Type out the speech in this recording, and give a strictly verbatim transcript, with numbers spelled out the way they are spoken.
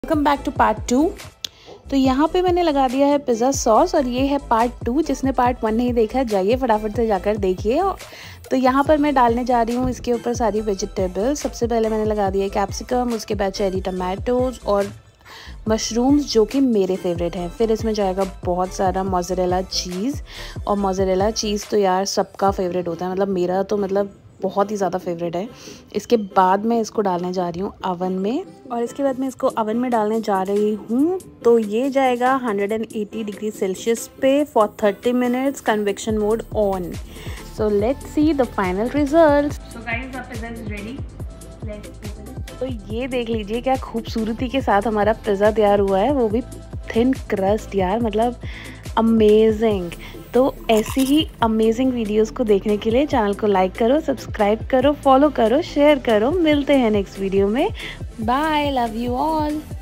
Welcome back to part two. तो यहाँ पे मैंने लगा दिया है पिज़्ज़ा सॉस और ये है पार्ट टू। जिसने पार्ट वन नहीं देखा जाइए फटाफट से जाकर देखिए। तो यहाँ पर मैं डालने जा रही हूँ इसके ऊपर सारी वेजिटेबल। सबसे पहले मैंने लगा दिया कैप्सिकम, उसके बाद चेरी टमाटोज और मशरूम्स जो कि मेरे फेवरेट हैं। फिर इसमें जाएगा बहुत सारा मोज़रेला चीज़, और मोज़रेला चीज़ तो यार सबका फेवरेट होता है, मतलब मेरा तो मतलब बहुत ही ज़्यादा फेवरेट है। इसके बाद मैं इसको डालने जा रही हूँ अवन में, और इसके बाद मैं इसको अवन में डालने जा रही हूँ। तो ये जाएगा one hundred eighty degree Celsius पे for thirty minutes, convection mode on. So let's see the final result. So guys the pizza is ready, let's open. तो ये देख लीजिए क्या खूबसूरती के साथ हमारा पिज़्ज़ा तैयार हुआ है, वो भी थिन क्रस्ट यार, मतलब अमेजिंग। तो ऐसी ही अमेजिंग वीडियोस को देखने के लिए चैनल को लाइक करो, सब्सक्राइब करो, फॉलो करो, शेयर करो। मिलते हैं नेक्स्ट वीडियो में। Bye, love you all.